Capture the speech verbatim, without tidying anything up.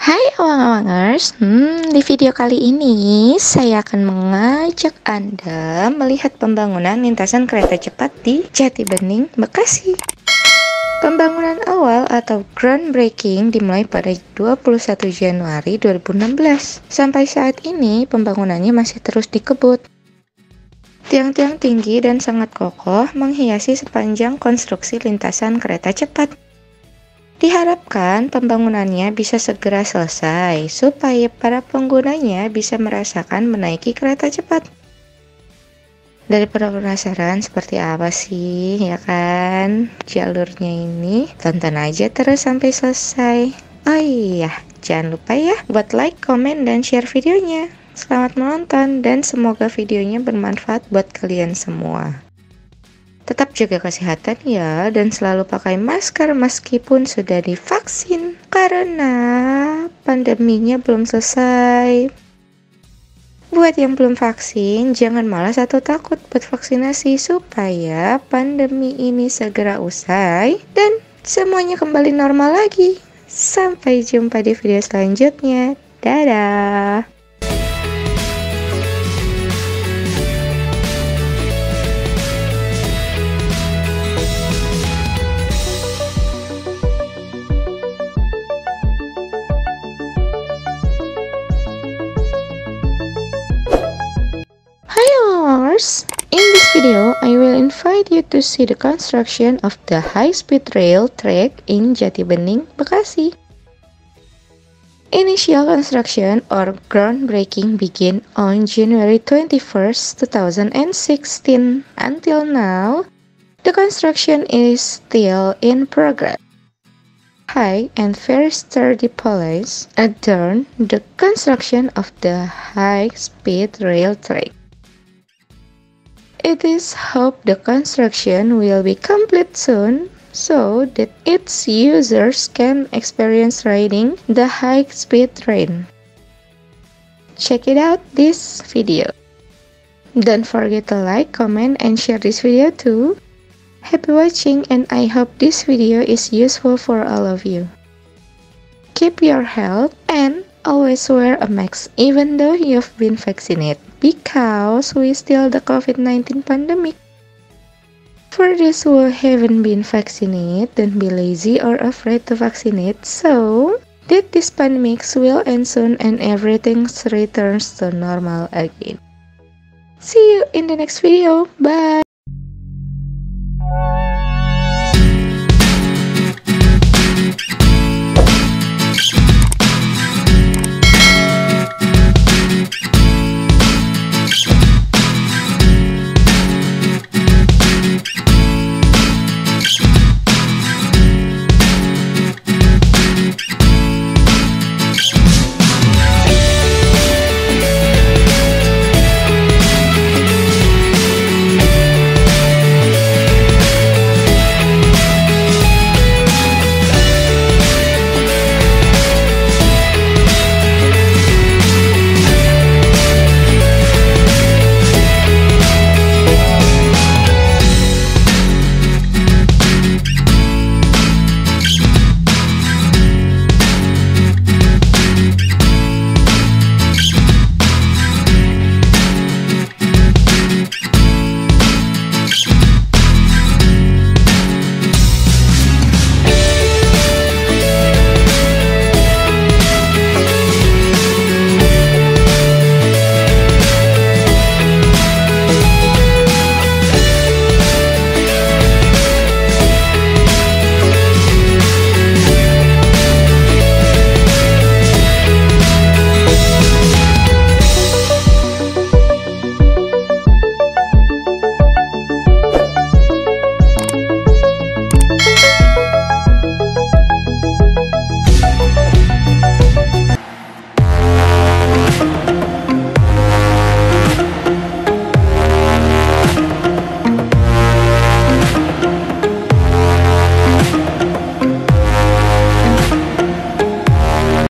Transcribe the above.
Hai awang-awangers, hmm, di video kali ini saya akan mengajak Anda melihat pembangunan lintasan kereta cepat di Jatibening, Bekasi. Pembangunan awal atau groundbreaking dimulai pada dua puluh satu Januari dua ribu enam belas. Sampai saat ini pembangunannya masih terus dikebut. Tiang-tiang tinggi dan sangat kokoh menghiasi sepanjang konstruksi lintasan kereta cepat. Diharapkan pembangunannya bisa segera selesai supaya para penggunanya bisa merasakan menaiki kereta cepat. Daripada penasaran seperti apa sih ya kan jalurnya ini, tonton aja terus sampai selesai. Oh iya, jangan lupa ya buat like, komen, dan share videonya. Selamat menonton dan semoga videonya bermanfaat buat kalian semua. Tetap jaga kesehatan ya, dan selalu pakai masker meskipun sudah divaksin, karena pandeminya belum selesai. Buat yang belum vaksin, jangan malas atau takut buat vaksinasi supaya pandemi ini segera usai dan semuanya kembali normal lagi. Sampai jumpa di video selanjutnya. Dadah! In this video, I will invite you to see the construction of the high-speed rail track in Jatibening, Bekasi. Initial construction or groundbreaking began on January twenty-first, two thousand sixteen. Until now, the construction is still in progress. High and very sturdy pillars adorn the construction of the high-speed rail track. It is hoped the construction will be complete soon so that its users can experience riding the high-speed train. Check it out this video. Don't forget to like, comment, and share this video too. Happy watching, and I hope this video is useful for all of you. Keep your health and always wear a mask even though you've been vaccinated, because we still the COVID nineteen pandemic. For those who haven't been vaccinated, don't be lazy or afraid to vaccinate so that this pandemic will end soon and everything returns to normal again. See you in the next video. Bye!